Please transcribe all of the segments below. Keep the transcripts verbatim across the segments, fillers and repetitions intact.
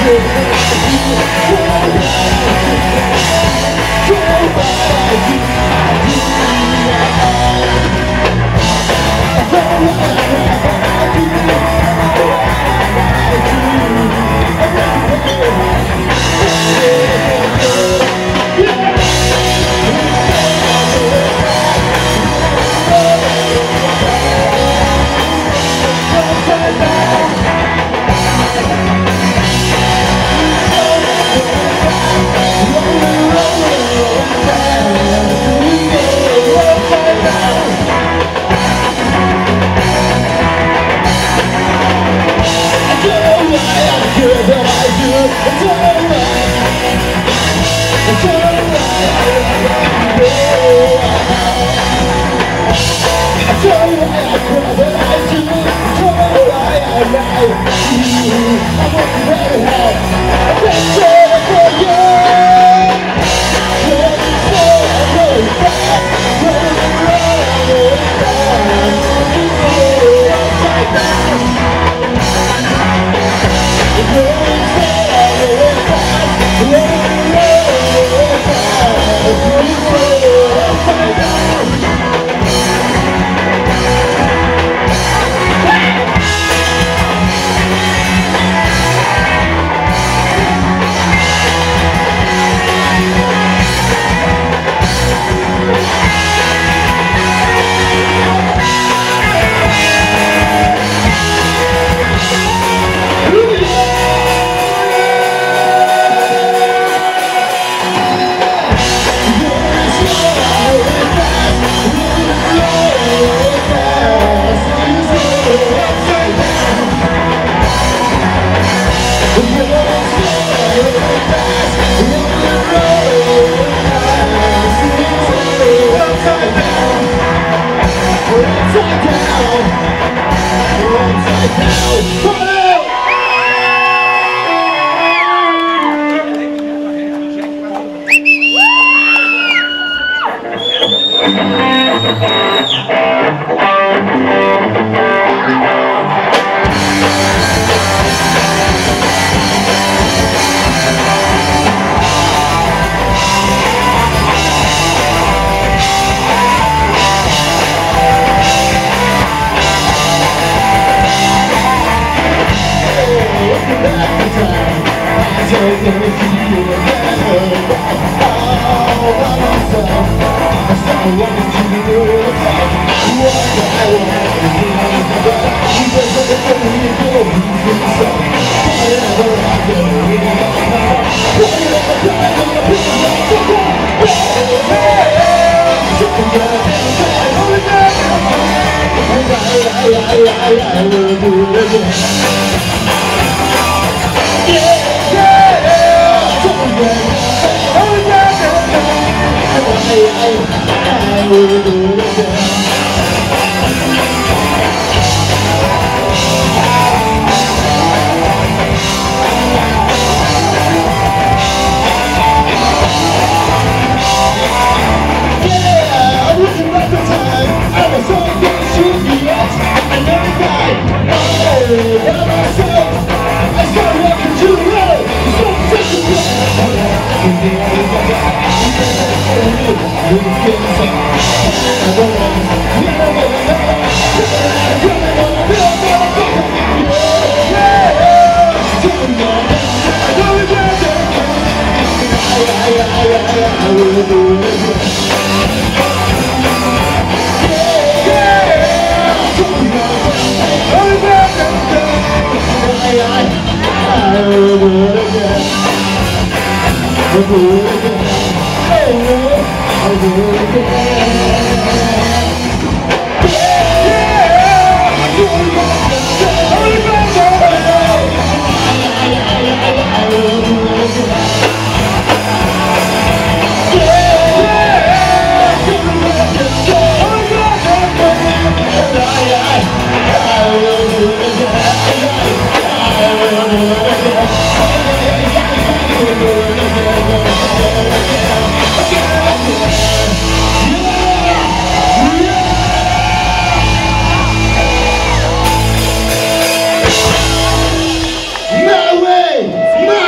My way, my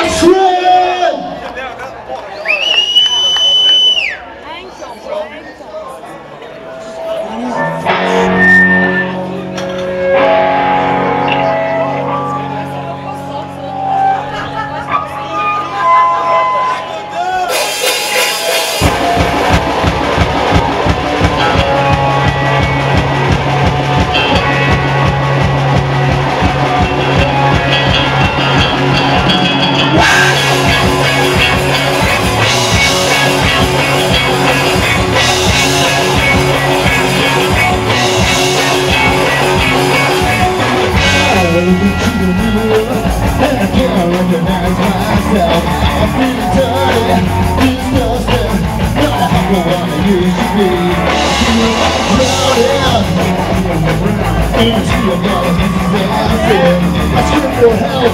recognize myself. I'm feeling dirty, disgusting, not a hunk of what I used to be. I'm drowning into a guy's disaster. I scream for help.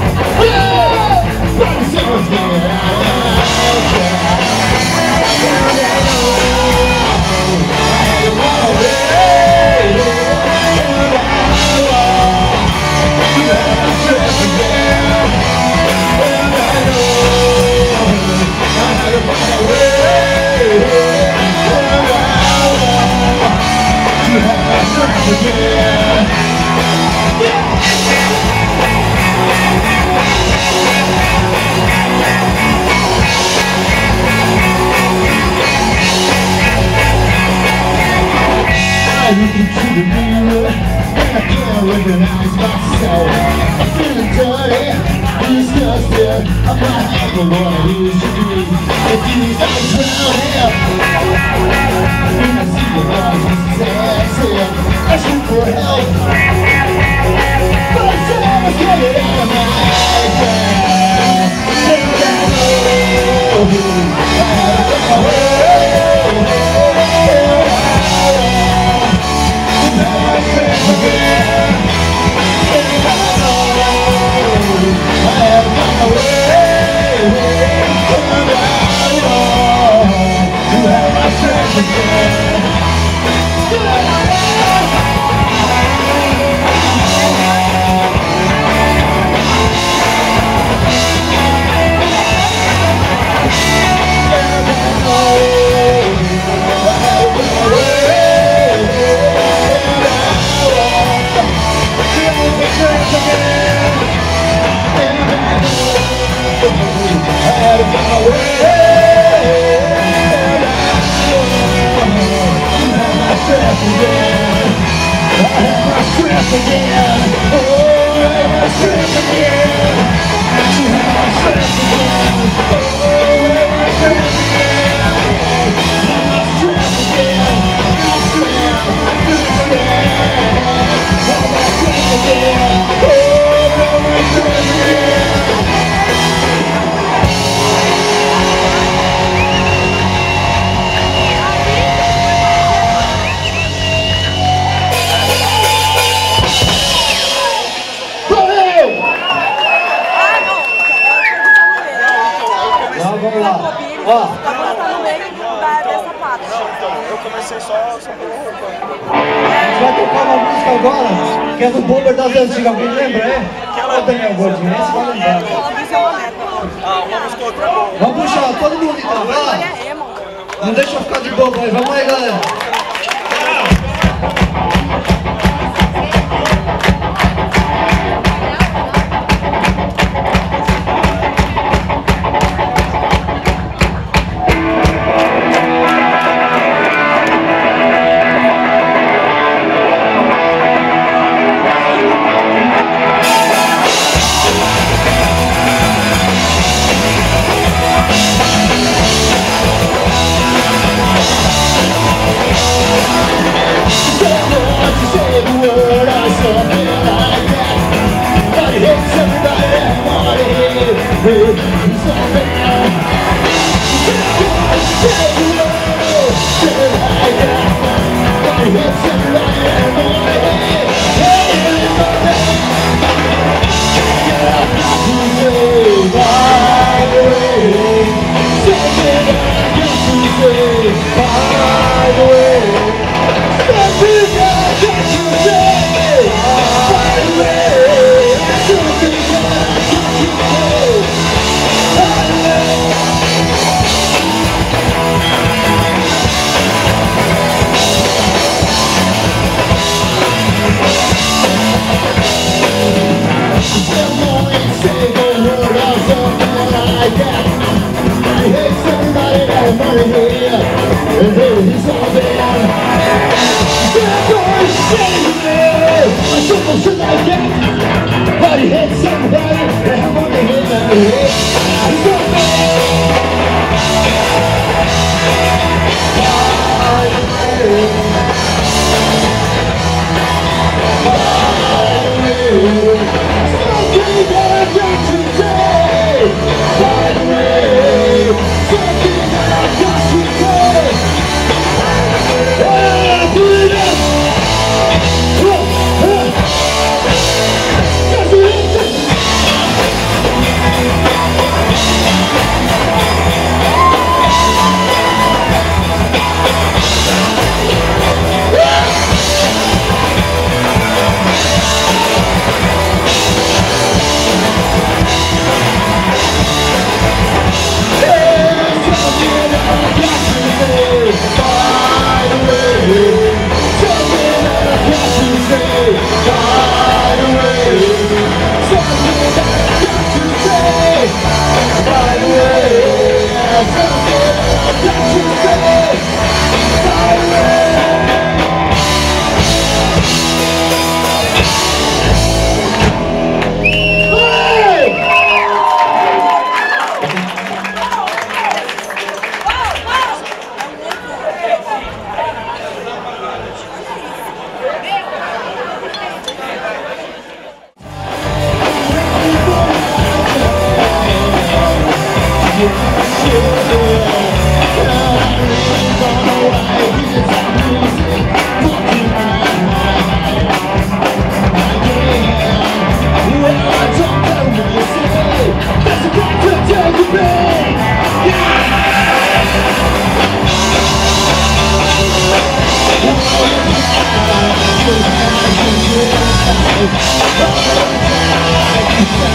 But someone's getting out there. I look into the mirror and I can't recognize myself. I'm feeling dirty, disgusted. I'm not half of what I used to be. It feels like I'm drowning when I see your eyes dancing. I shoot for help, but someone's getting out of my head. And I know I have my way. Ó, tá no meio dessa parte. Eu comecei só, só pelo roupa. A gente vai tocar uma música agora, que é do Bomber das Antigas, alguém lembra, é? Ô Daniel Gordinho, esse vai lembrar. Ah, uma música outra boa. Vamos puxar, todo mundo então, vai lá. Não deixa eu ficar de bobo aí, vamos aí galera. By the way,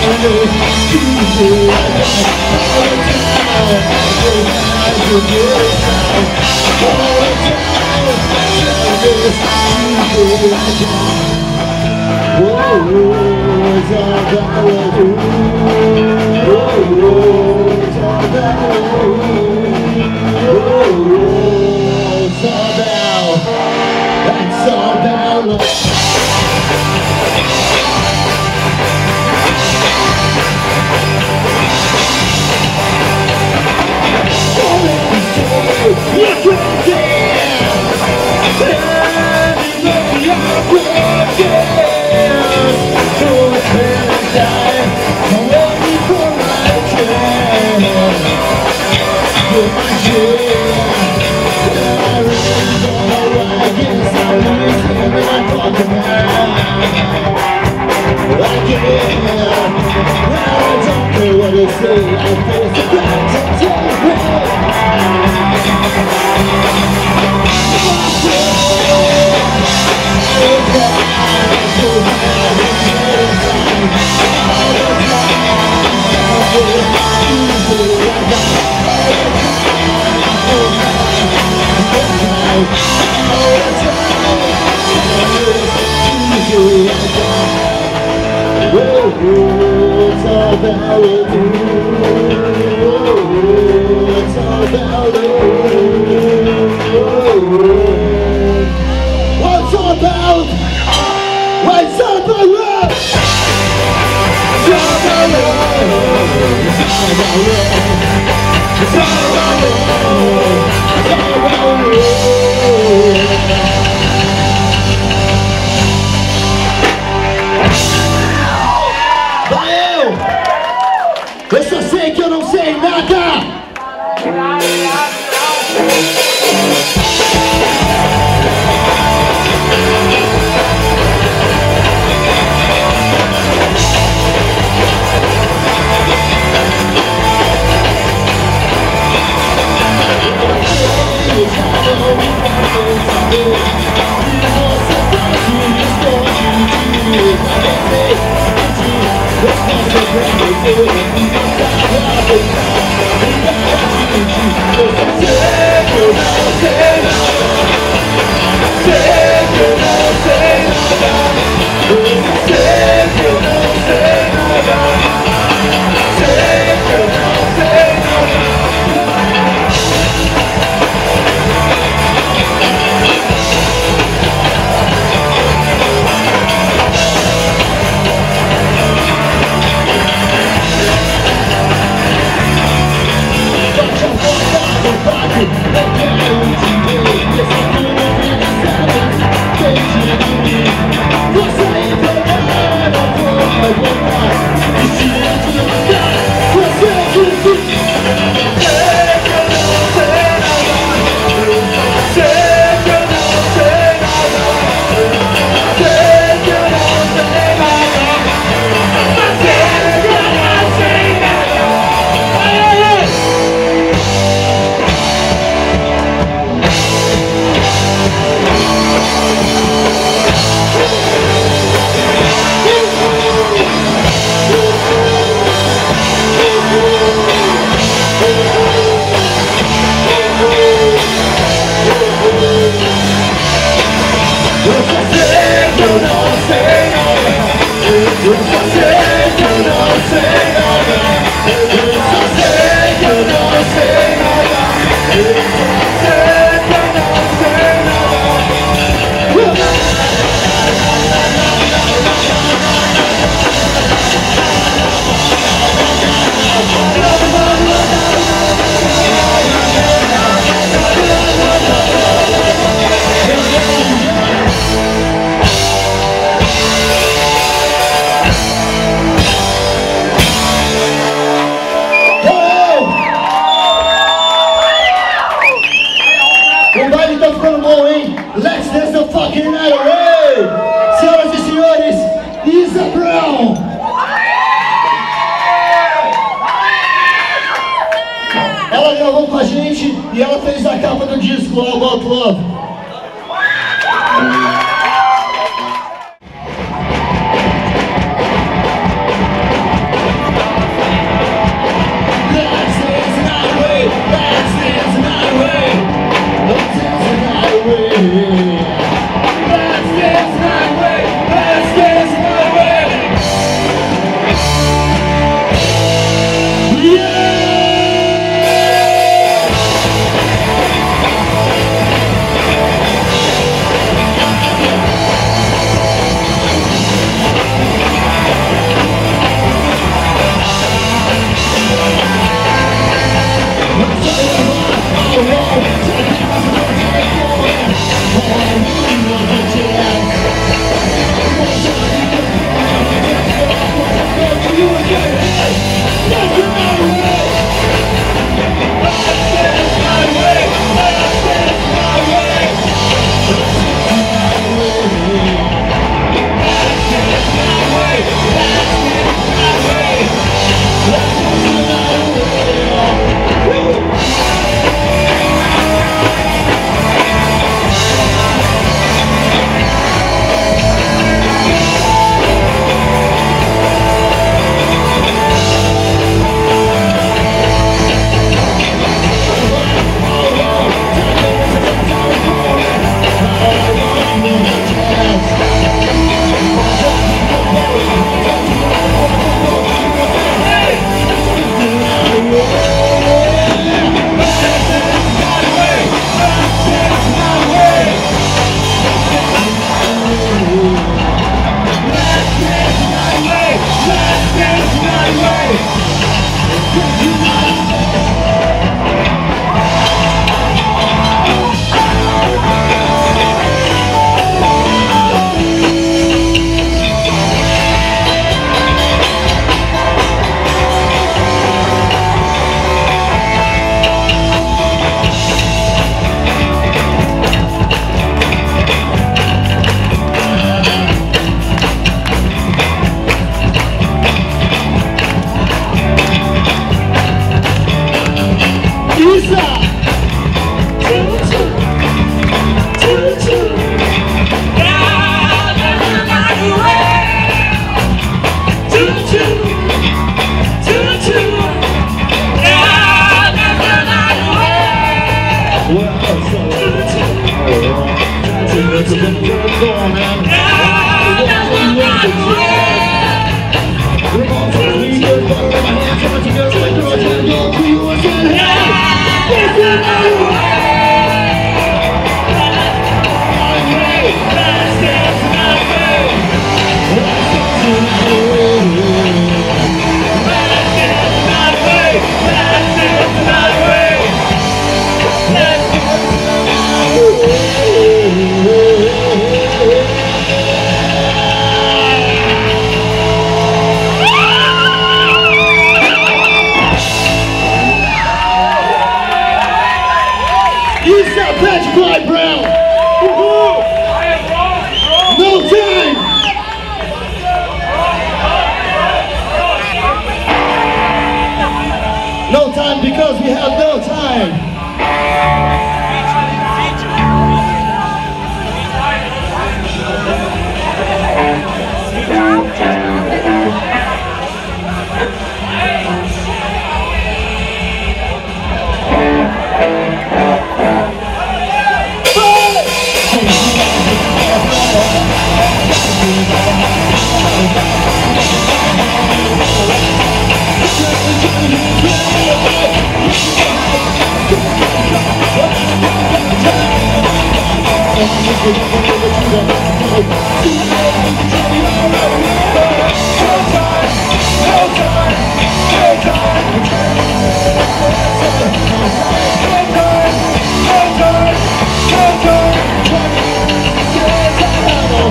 Eu só sei que eu não sei nada! Ela gravou com a gente e ela fez a capa do disco All About Love.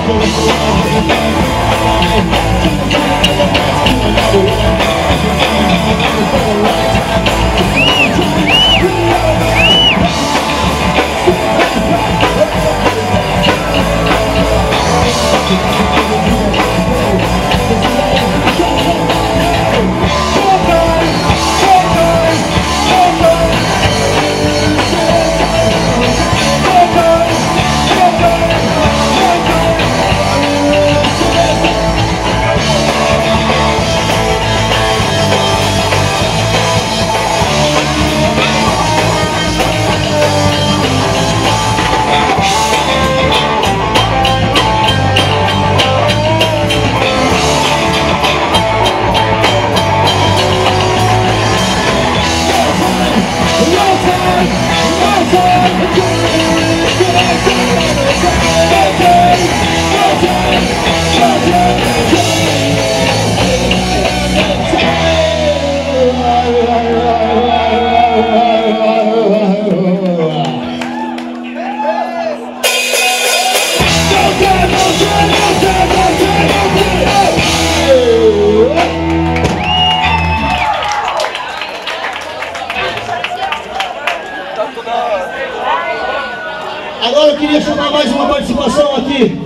Agora eu queria chamar mais uma participação aqui.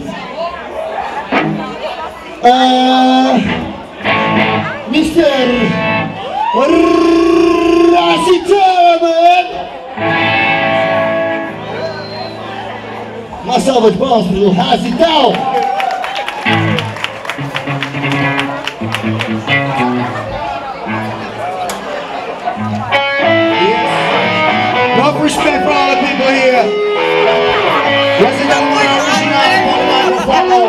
Uh, mister Rasitaman. Uma salva de palmas para o Rasital. Enough respect for all the people here. Rasital original, follow.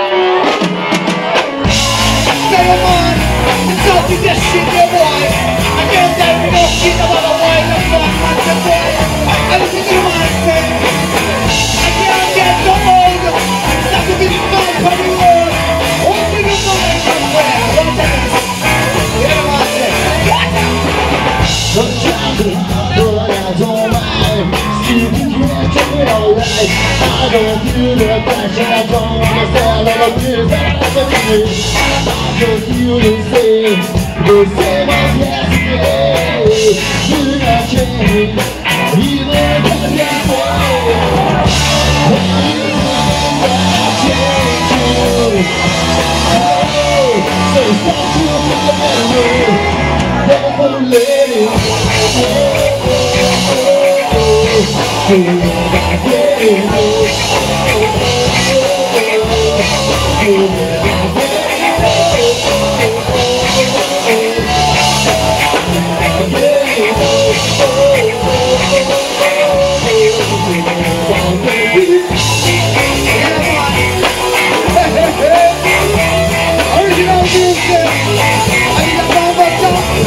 Stay on, it's all to this shit, your boy. I can't tell you no shit about the way the fuck man the boy. I listen to my say. I can't get no old. Stop to be fun for the world. Open your mind somewhere. Don't tell me. Hear the man say. The child, but I don't mind. Still can get it alright. I don't feel the passion. I don't understand all the things that happen to me. Just you to say the same as yesterday. You not change, even if you say. I change you. Oh, so stop to remember. Never let it go. Original music. I need a bomb of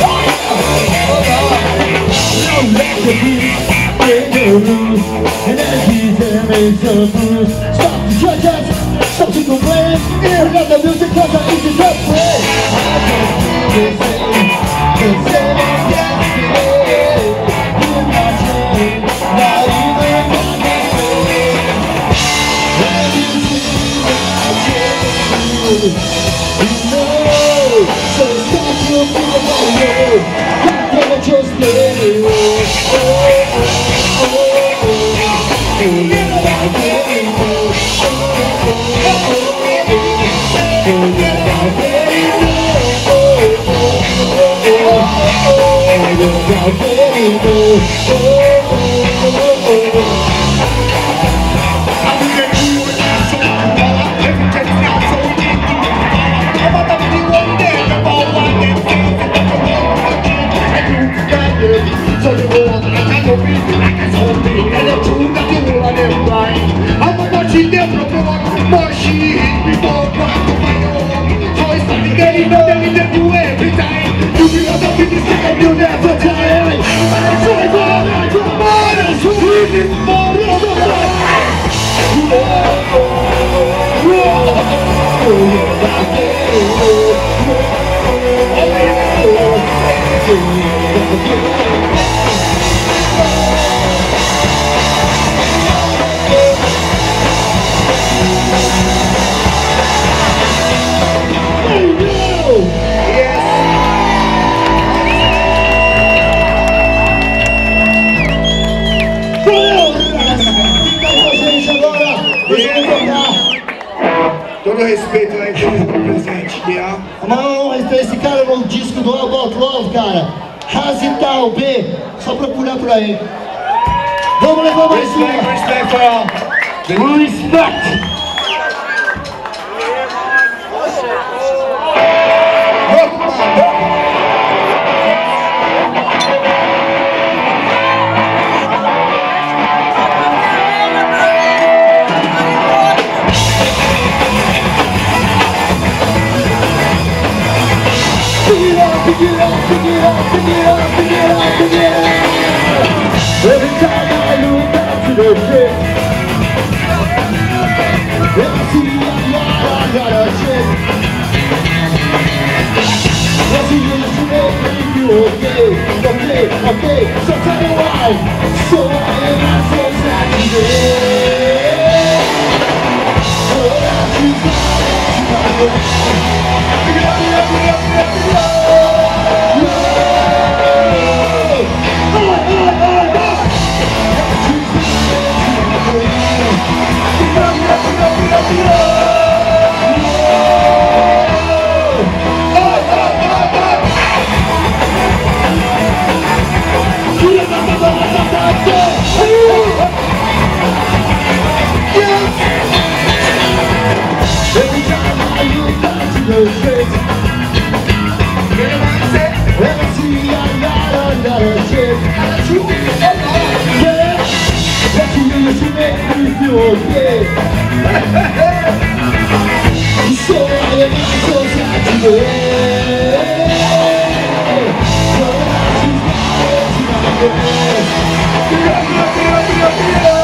and then he's there makes a bruise. Stop the judges, stop to complain. Here, got the music cause I easy to play. I don't feel the same, the same as yesterday. You're not changed, not even on the same. When you see I change, you know. So stop to feel my way. Can't just let it go. Todo respeito aí pelo presente, tá? Mano, esse cara é um disco do All About Love, cara. Razital B, só procurar por aí. Vamos levar mais uma. Respect, respect for all. Respect. Pick it up, pick it up, pick it up, pick it up, pick it up. Every time I look up to the shit, and I see a lot, I got a shit. I see you to make you okay, okay, okay. So tell me why, so why am I so sad today? So that you got it, pick it up, pick it up, pick it up, pick it up, pick it up. Every time I look back to those streets, and I see a lot, a lot of shit. Yeah, but you used to make me feel okay. So I am so sad today. So now she's got it tonight.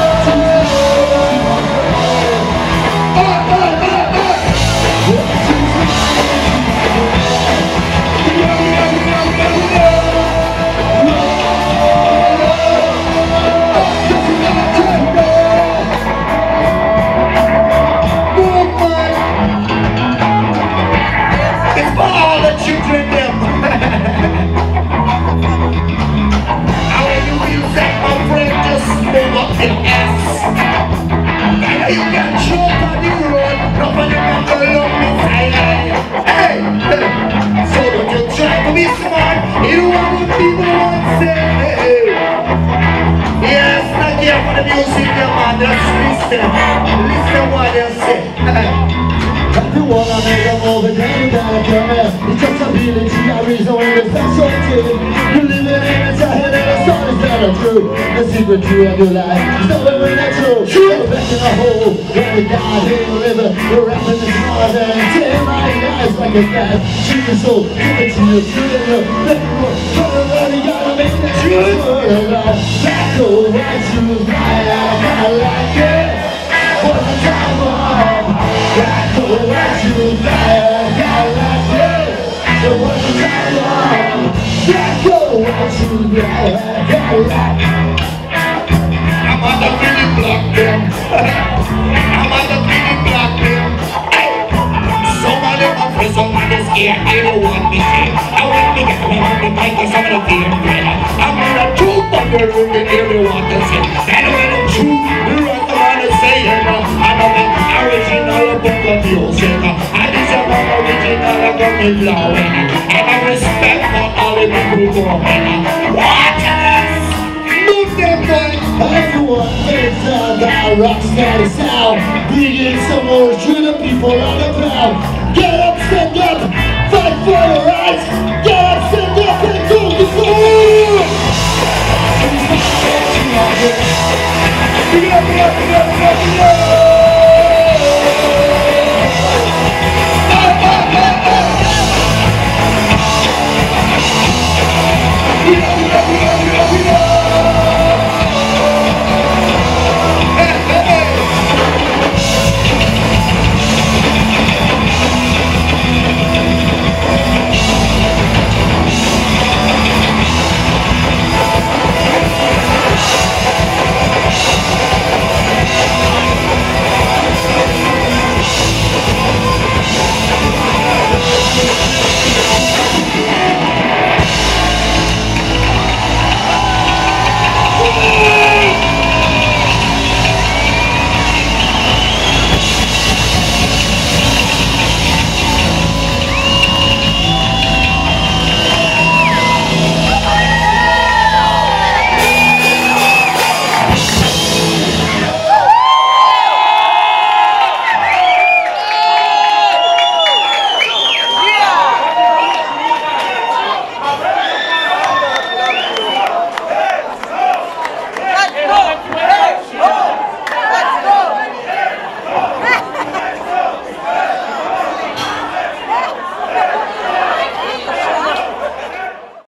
Listen what they say. If you wanna make a move, then you gotta come here. It's just a feeling, see a reason when it's not so true. You live in it, it's a head and the stories that are true. The secret true of your life is not when we're not true. You're back in a hole, when we got in the river. We're rapping this mother and tear my eyes like a cat. Shoot your soul, give it to you, shoot it up. Let it work, turn around, you gotta make that truth. Black or white shoes, my eyes, I like it. For the time on, black or white shoes, my eyes, I like it. So for the time on, black or white shoes, my eyes, I like it. I'm on the Philly block them. I'm on the Philly block them. Some of them are friends, some of them scared. I don't want me shit. I want me get me on the mic and some of them feel better. I'm on a truth on the room and everyone can say. I don't want no truth. You want the man to say it. I know the original book of music. I deserve an original of the flower. And I respect for all the people who are men. What else? Move them, boy. Everyone is a guy, rocksteady sound. Bringing some more to the people on the ground. Get up, stand up, fight for your rights. Get up, stand up.